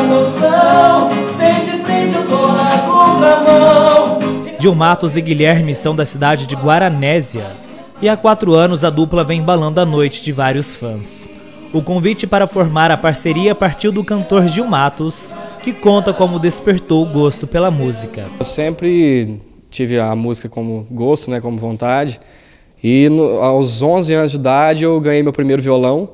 noção, vem de frente, eu tô na contramão. Gil Matos e Guilherme são da cidade de Guaranésia e há 4 anos a dupla vem embalando a noite de vários fãs. O convite para formar a parceria partiu do cantor Gil Matos, que conta como despertou o gosto pela música. Eu sempre tive a música como gosto, né, como vontade, e aos 11 anos de idade eu ganhei meu primeiro violão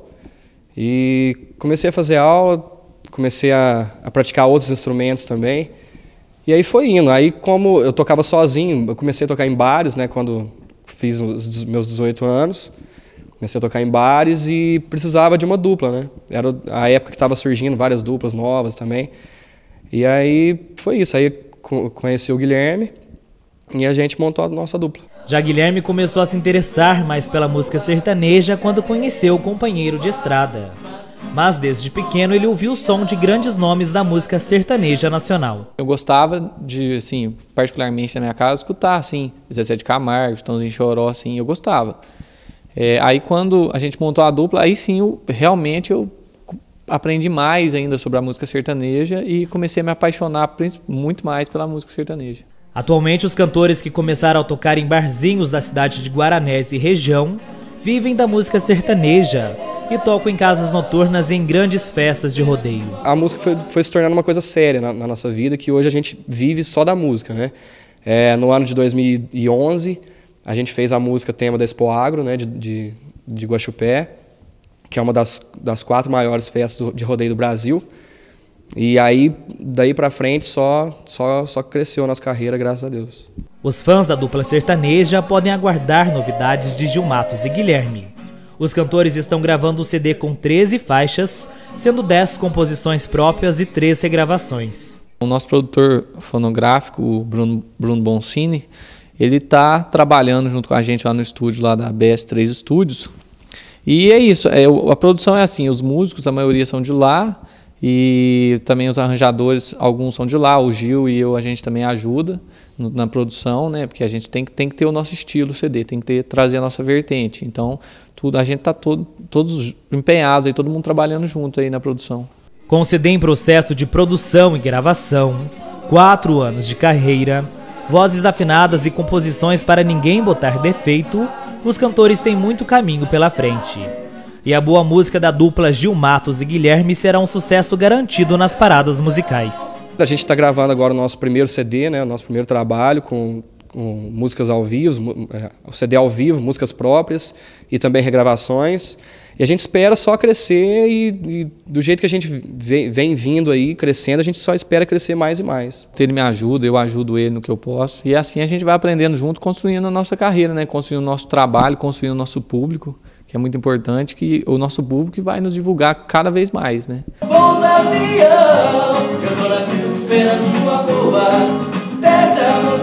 e comecei a fazer aula, comecei a praticar outros instrumentos também, e aí foi indo. Aí como eu tocava sozinho, eu comecei a tocar em bares, né, quando fiz os meus 18 anos, comecei a tocar em bares e precisava de uma dupla, né? Era a época que estava surgindo várias duplas novas também. E aí foi isso, aí conheci o Guilherme e a gente montou a nossa dupla. Já Guilherme começou a se interessar mais pela música sertaneja quando conheceu o companheiro de estrada. Mas desde pequeno ele ouviu o som de grandes nomes da música sertaneja nacional. Eu gostava de, assim, particularmente na minha casa, escutar, assim, Zezé de Camargo, Chitãozinho Choró, assim, eu gostava. Aí quando a gente montou a dupla, aí sim, realmente eu aprendi mais ainda sobre a música sertaneja e comecei a me apaixonar muito mais pela música sertaneja. Atualmente, os cantores que começaram a tocar em barzinhos da cidade de Guaranésia e região vivem da música sertaneja e tocam em casas noturnas e em grandes festas de rodeio. A música foi se tornando uma coisa séria na nossa vida, que hoje a gente vive só da música, né? No ano de 2011, a gente fez a música tema da Expo Agro, né, de Guaxupé, que é uma das 4 maiores festas de rodeio do Brasil. E aí, daí pra frente, só cresceu a nossa carreira, graças a Deus. Os fãs da dupla sertaneja podem aguardar novidades de Gil Matos e Guilherme. Os cantores estão gravando um CD com 13 faixas, sendo 10 composições próprias e 3 regravações. O nosso produtor fonográfico, o Bruno Boncini, ele está trabalhando junto com a gente lá no estúdio lá da BS3 Studios. E é isso, a produção é assim, os músicos, a maioria são de lá, e também os arranjadores, alguns são de lá, o Gil e eu, a gente também ajuda na produção, né? Porque a gente tem que ter o nosso estilo CD, tem que trazer a nossa vertente. Então, a gente está todos empenhados, aí, todo mundo trabalhando junto aí na produção. Com o CD em processo de produção e gravação, 4 anos de carreira, vozes afinadas e composições para ninguém botar defeito, os cantores têm muito caminho pela frente. E a boa música da dupla Gil Matos e Guilherme será um sucesso garantido nas paradas musicais. A gente está gravando agora o nosso primeiro CD, né, o nosso primeiro trabalho com músicas ao vivo, o CD ao vivo, músicas próprias e também regravações. E a gente espera só crescer e do jeito que a gente vem vindo aí, crescendo, a gente só espera crescer mais e mais. Ele me ajuda, eu ajudo ele no que eu posso. E assim a gente vai aprendendo junto, construindo a nossa carreira, né? Construindo o nosso trabalho, construindo o nosso público, que é muito importante, que o nosso público vai nos divulgar cada vez mais, né? Bons avião, eu tô na pista esperando uma boa, pede a